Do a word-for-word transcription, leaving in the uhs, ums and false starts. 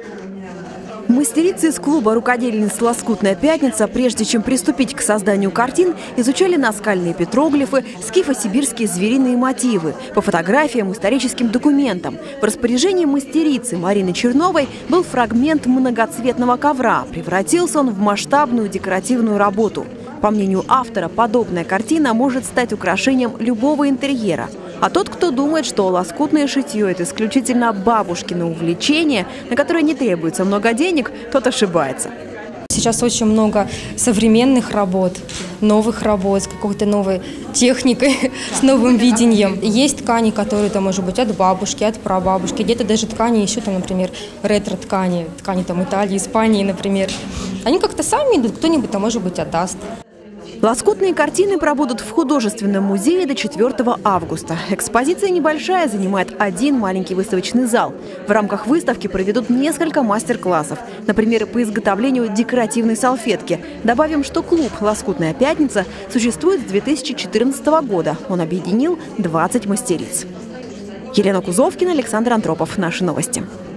Мастерицы из клуба рукодельниц «Лоскутная пятница», прежде чем приступить к созданию картин, изучали наскальные петроглифы, скифо-сибирские звериные мотивы, по фотографиям, историческим документам. В распоряжении мастерицы Марины Черновой был фрагмент многоцветного ковра. Превратился он в масштабную декоративную работу. По мнению автора, подобная картина может стать украшением любого интерьера. А тот, кто думает, что лоскутное шитье – это исключительно бабушкино увлечение, на которое не требуется много денег, тот ошибается. Сейчас очень много современных работ, новых работ с какой-то новой техникой, с новым видением. Есть ткани, которые, там, может быть, от бабушки, от прабабушки. Где-то даже ткани еще, там, например, ретро-ткани, ткани там, Италии, Испании, например. Они как-то сами идут, кто-нибудь, там, может быть, отдаст. Лоскутные картины пробудут в художественном музее до четвёртого августа. Экспозиция небольшая, занимает один маленький выставочный зал. В рамках выставки проведут несколько мастер-классов. Например, по изготовлению декоративной салфетки. Добавим, что клуб «Лоскутная пятница» существует с две тысячи четырнадцатого года. Он объединил двадцать мастериц. Елена Кузовкина, Александр Антропов. Наши новости.